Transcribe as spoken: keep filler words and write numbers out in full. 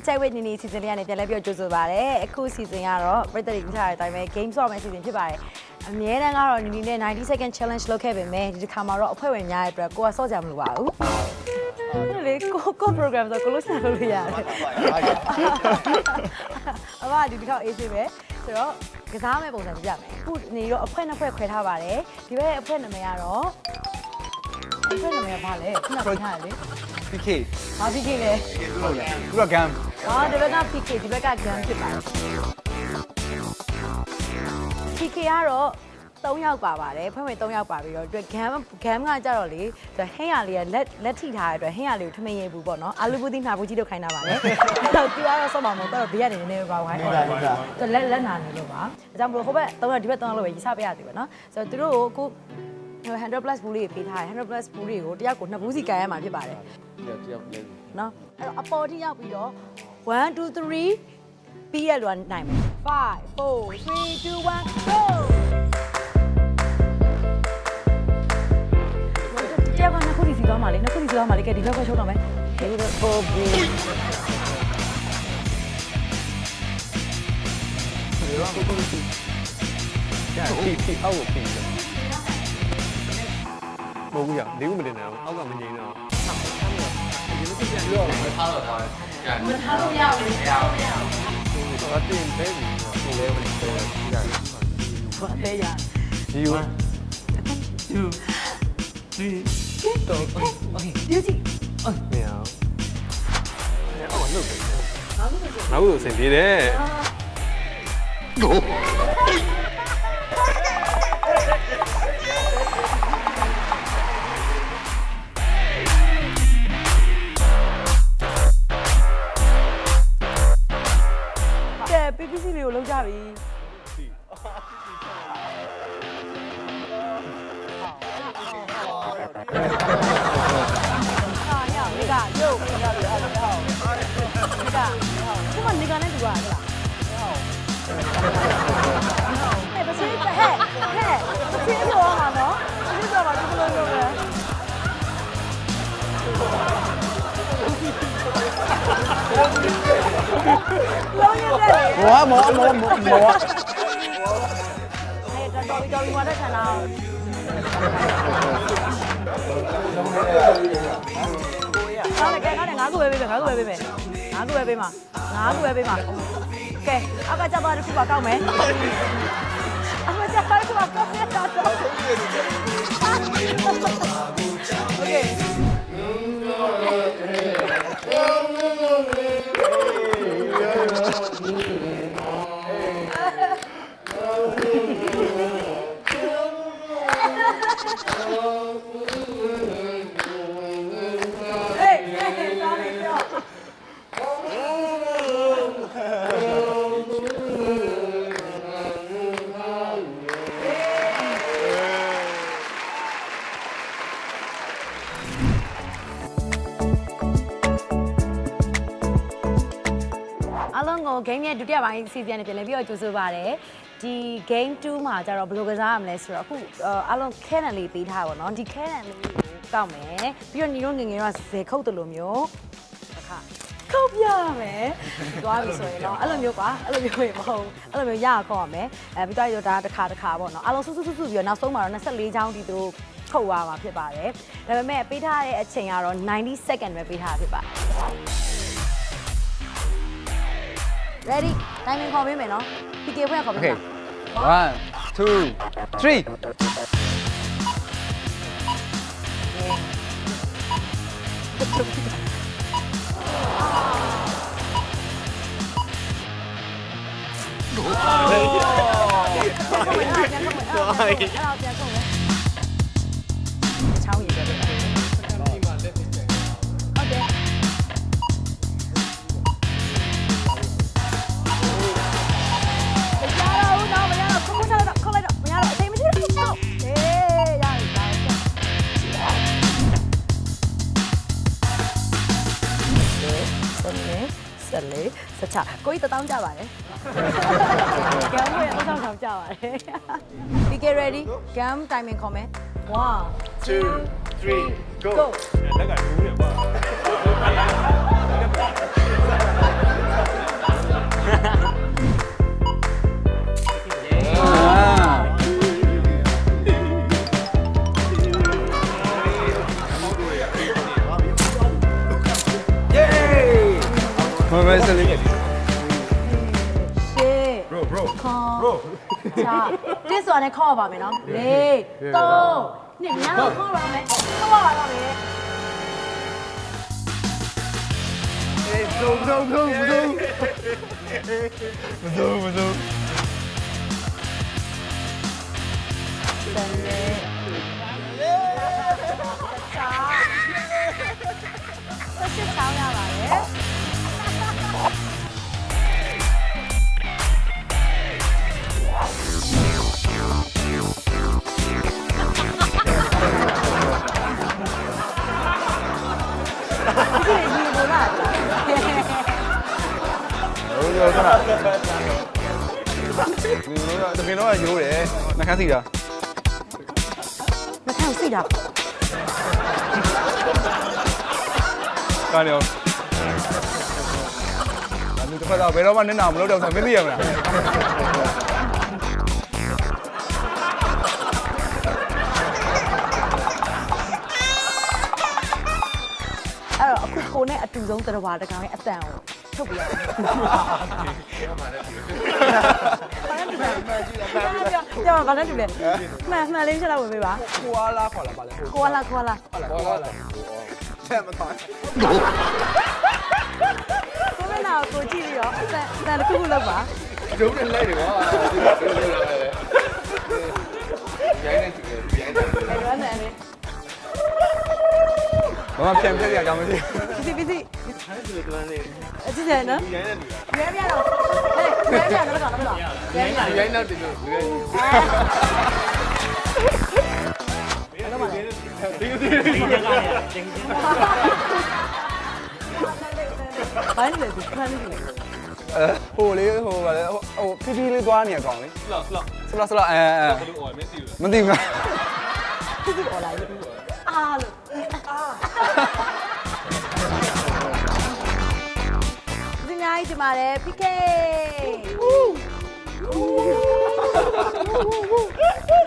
check with နီနီ season လေးကနေပြန်လဲပြီးတော့ကြိုဆိုပါတယ်အခု season ကတော့ပြည်သက်တွေကြားတဲ့အတိုင်းပဲ game ဆော့မယ့် season ဖြစ်ပါတယ်အမြဲတမ်းကတော့နီနီနဲ့ ninety second challenge လုပ်ခဲ့ပေမဲ့ဒီတစ်ခါမှာတော့အဖွဲ့ဝင်များရဲ့အတွက်ကိုကဆော့ကြမလို့ပါဘူးဟုတ်လေကိုကို program ဆိုကိုလို့ဆက်လို့ရတယ်အမဒီတစ်ခါ အေးစေးပဲဆိုတော့ကစားမယ့်ပုံစံပြမယ်အခုနေတော့အဖွဲ့နှစ်ဖွဲ့ခွဲထားပါတယ်ဒီဘက်အဖွဲ့နာမည်ကတော့အဖွဲ့နာမည်ကဘာလဲခုနကပြောထားတယ်လေ P K ဟာ P K လေဟုတ်တယ်သူက game ဟာဒီဘက်က P K ဒီဘက်က game ဖြစ်ပါတယ် P K ကတော့threeယောက်ပါပါတယ်ဖွဲ့ဝင်threeယောက်ပါပြီးတော့အတွက် game game ကကြတော့လေဟင်းရလေးကလက်လက်ထိထားတဲ့အတွက်ဟင်းရလေးကိုထမင်းရေးဘူးပေါ့နော်အာလူပူသီးနှာပူကြီးတို့ခိုင်းတာပါလေသူကတော့စော့မှာမဟုတ်တော့ဘေးကနေနည်းနည်းပါဝိုင်းနေတာသူလက်လက်နာနေလို့ပါအဲကြောင့်မလို့ဟိုဘက်threeယောက်ဒီဘက်threeယောက်လို့ပဲရေးစားပေးရသေးပဲနော်ဆိုတော့သူတို့ကိုone hundred plus ဘူးလေးပေးထားတယ်one hundred plus ဘူးတွေကိုတယောက်ကိုနှစ်ဘူးစီကန်ရမှာဖြစ်ပါတယ်တယောက်တယောက်လဲနော်အဲ့တော့အပေါ်ထိရောက်ပြီးတော့one two threeပြီးရလို့နိုင်မယ်five four three two one goတယောက်ကနှစ်ခုစီစီသွားမှာလေနှစ်ခုစီစီသွားမှာလေကဲဒီဘက်ကရှုံးတော့မယ်ဒီဘက်ပေါ်ဘူးရောကိုကိုစီကြာဖြီးဖြီးအောက်ကိုဖြီးတယ်မဟုတ်ဘူးရလေးခုမတင်နိုင်အောင်အောက်ကမငြိမ်းတော့ဒီလိုပြပြရောထားတော့ထားတယ်မထားလို့မရဘူးမရဘူးမရဘူးတော့တင်ပဲဒီလေဝင်တယ်ဒီကဘာလဲရဒီone two three go okay beauty oh မရအောင်အော်လုပ်တယ်ငါ့ကိုစင်ပြေးတယ်P P C လေးကိုလုံးကြပြီဟာရနေကရုပ်ရပြီအဲ့ဒါဟုတ်နေကခုမှနေကနဲ့တူပါလားဟဲ့ပစီဟဲ့ဟဲ့ပစီဆိုအောင်ပါနော်ပစီဆိုပါဒီလိုလိုပဲမောမောမောမောမောအဲ့ဒါတော့တော်ပြီတော်ပြီမှာတဲ့ဆန္ဒအောင်ကဲကဲငါ့ကိုပဲပေးမယ်ငါ့ကိုပဲပေးမယ်ငါ့ကိုပဲပေးမှာငါ့ကိုပဲပေးမှာကဲအကကြပါတစ်ခုပါကောက်မယ်အကကြပါတစ်ခုပါကောက်မယ်တော့โอเคgame ရဲ့ဒုတိယပိုင်း season နဲ့ပြန်လည်ပြီးတော့ကြိုဆိုပါရစေဒီ game two မှာကျတော့ဘယ်လိုကစားရမလဲဆိုတော့အခုအားလုံး cannon လေးပေးထားပါတော့ဒီ cannon လေးကိုကောက်မယ်ပြီးတော့ညီတို့ငငယ်တော့ဇယ်ခုတ်တယ်လို့မျိုးတစ်ခါခုတ်ပြရမယ်သွားပြီဆိုရင်တော့အဲ့လိုမျိုးကွာအဲ့လိုမျိုးရင်မဟုတ်အဲ့လိုမျိုးရခေါက်ရမယ်အဲပြီးတော့ဒါတစ်ခါတစ်ခါပေါ့နော်အားလုံးစုစုစုစုပြီးတော့နောက်ဆုံးမှာတော့twenty-fourချောင်းဒီတို့ခုတ်ရမှာဖြစ်ပါတယ်ဒါပေမဲ့ပေးထားတဲ့အချိန်ကတော့ninety second ပဲပေးထားတာဖြစ်ပါတယ်Ready? Timing call me, no? P K, where call me? Okay. One, two, three. Okay. Sa कोई तो ताऊं जावा है क्या हुआ तो ताऊं ताऊं जावा है P K ready game timing comment one two three go แล้วก็รู้เนี่ยว่าမမစလေးရှေ့ bro bro ခေါ် bro ချာတစ်စွာနဲ့ခေါ်ပါမယ်နော်လေးသုံးနှစ်များခေါ်ပါမယ်ခေါ်ပါတော့မယ်အေး bro bro bro bro မစိုးမစိုးတန်လေချာဆက်စစ်ချောင်းရပါတယ်ဟုတ်ကဲ့ဟုတ်ကဲ့တကယ်တော့ရိုးတယ်နှခမ်းစီတာမခံစိတ်တာကားနေအောင်ဒါမျိုးတစ်ခါတော့ဘယ်တော့မှနင်းနာမလုပ်တော့ဆိုမသိရမလားအဲ့တော့အခုကိုနဲ့အတူဆုံးတရဝါတကောင်ရဲ့အတန်ကိုထုတ်ပြရအောင်ပြောပါနဲ့တူလေမှန်မှန်လေးချက်တော့ဝင်ပေးပါခွာလာခွာလာပါလေကိုလာကိုလာခွာလာချက်မတော်ကိုမနာကိုကြည့်ပြီးတော့အတန်အတန်တစ်ခုခုလောက်ပါဒုံးနဲ့လိုက်တယ်ကွာရိုင်းနေတယ်ရိုင်းနေတယ်အဲ့တော့နဲ့လေမမပြန်ပြက်ရကြမရှိပီပီစီအဲ့ဒီကန်းလေးအကြည့်တယ်နော်ရိုင်းနေတယ်ရဲပြတော့ဟဲ့ရဲပြတော့ကတော့တော့ရဲပြရိုင်းနေတယ်လို့ရိုင်းဒီဒီဒီကလည်းတင်ဘာလဲဒီခန်းလေးအဲဟိုလေဟိုဗာလေဟိုဖီဖီလေးသွားနေရကောင်လေဆလောက်ဆလောက်ဆလာဆလာအဲအဲဘလို့အော်မသိဘူးမသိဘူးသူကအော်လာရေးအားလို့အားဒီနိုင်ဒီမှာလေ พี เค